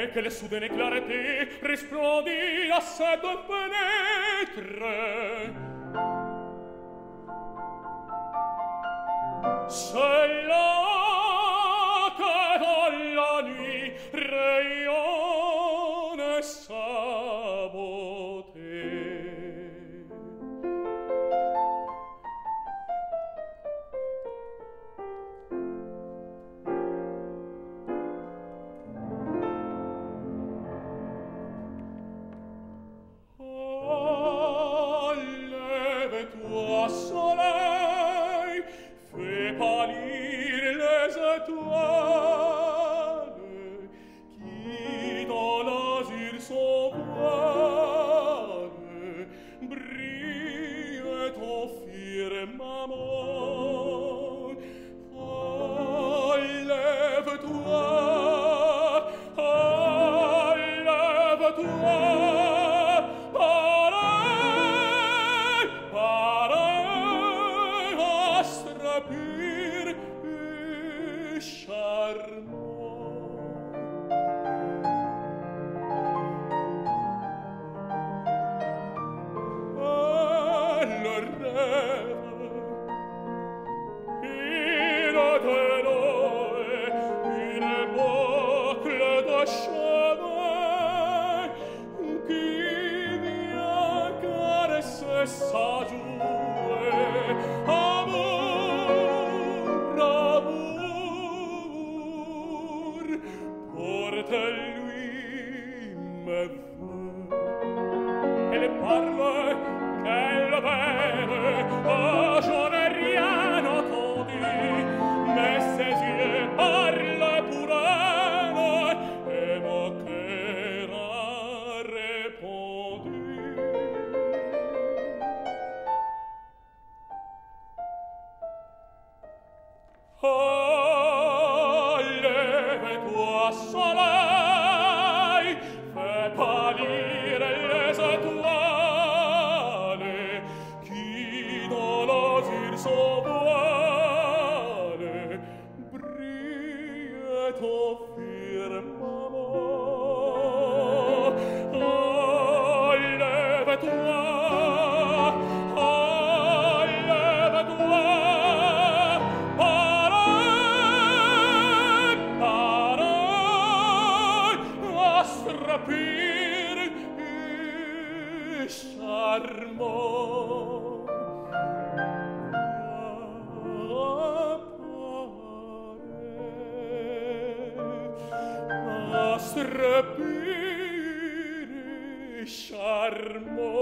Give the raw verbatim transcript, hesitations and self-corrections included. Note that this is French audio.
et que le soudaine clarté resplendit à cette fenêtre. C'est là que dans la nuit rayonne sa beauté. Oh, lève-toi, soleil, fais pâlir les étoiles qui dans l'azur sont voiles brillent au firmament. Oh, lève-toi, oh, lève-toi, pareil, pareil, astre pur et charmant. Elle rêve, une tenue, une boucle de cheveux qui vient caresser sa joue. Amour, amour, porte-lui mes voeux. Elle parle, qu'elle belle, oh, je n'ai rien entendu, mais ses yeux parlent pour elle, et mon cœur a répondu. Oh, lève-toi, soleil, fais pâlir les étoiles qui dans l'azur sont voiles brillent au firmament. Oh, lève-toi, oh, lève-toi, pareil, pareil, astre pur et charmant. Pareil, astre pur et charmant.